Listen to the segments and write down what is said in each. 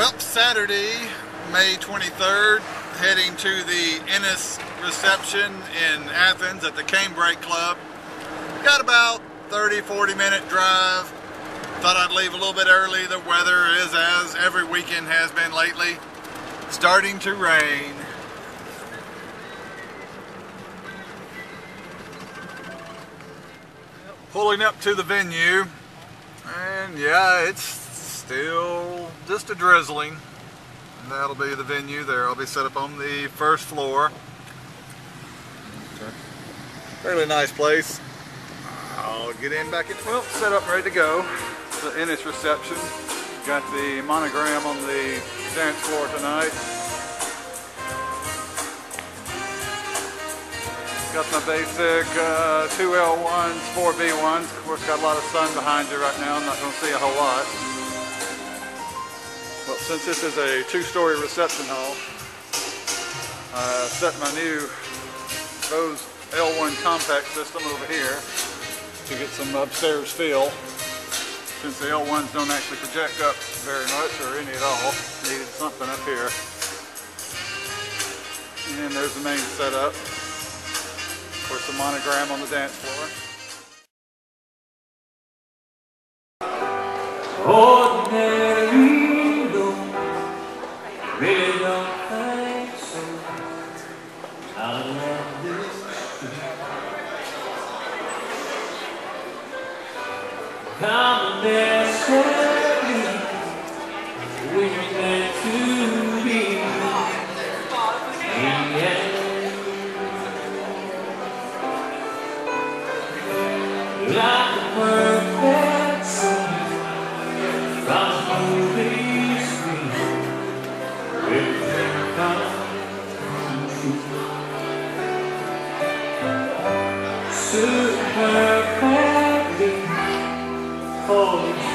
Well, Saturday, May 23rd, heading to the Ennis reception in Athens at the Canebrake Club. Got about 30-40 minute drive. Thought I'd leave a little bit early. The weather is, as every weekend has been lately, starting to rain. Pulling up to the venue, and yeah, it's still just a drizzling. And that'll be the venue there. I'll be set up on the first floor. Fairly nice place. I'll get in back in. Well, set up, ready to go. The Ennis reception. Got the monogram on the dance floor tonight. Got my basic 2 L1s, 4 B1s. Of course, got a lot of sun behind you right now. I'm not going to see a whole lot. Well, since this is a 2-story reception hall, I set my new Bose L1 compact system over here to get some upstairs feel. Since the L1s don't actually project up very much or any at all, needed something up here. And there's the main setup. Of course, the monogram on the dance floor. Ordinary though, really don't think so. I love this common necessary when you're meant to be. Yeah. Like a perfect scene from a movie screen, everything comes true. So perfectly, oh.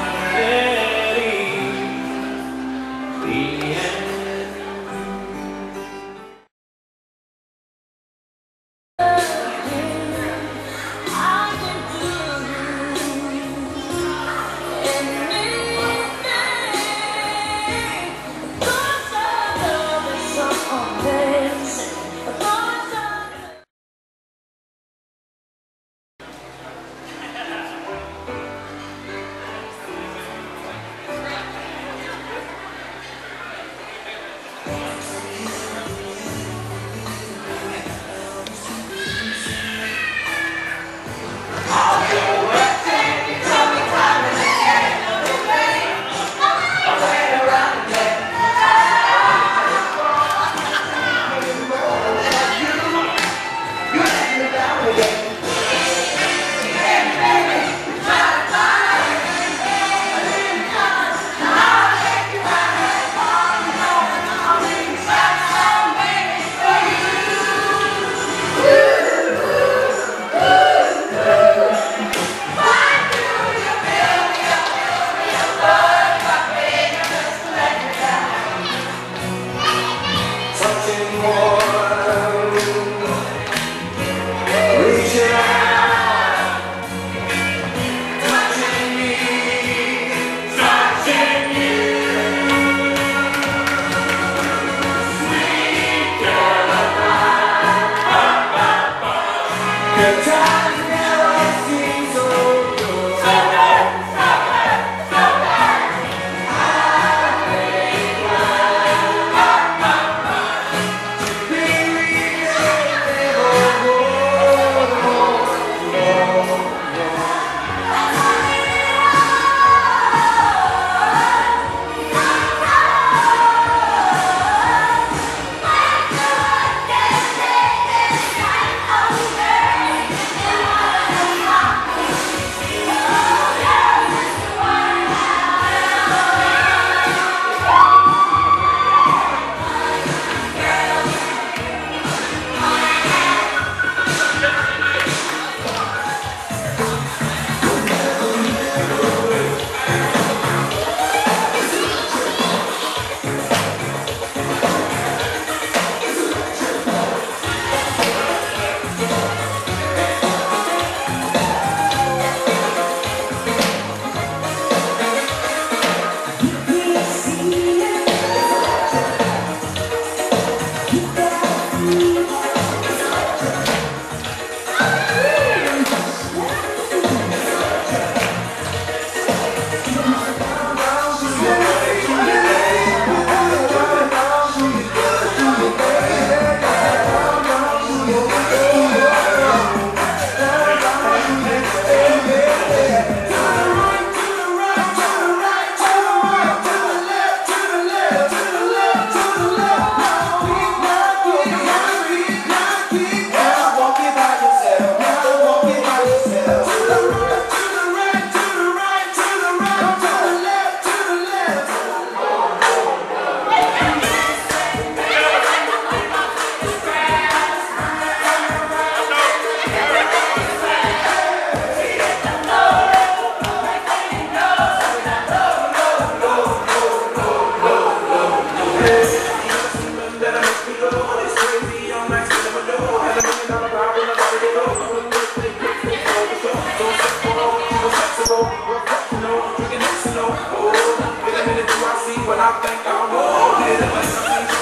Drinking this, you know, oh, wait a minute, do I see what I think I want?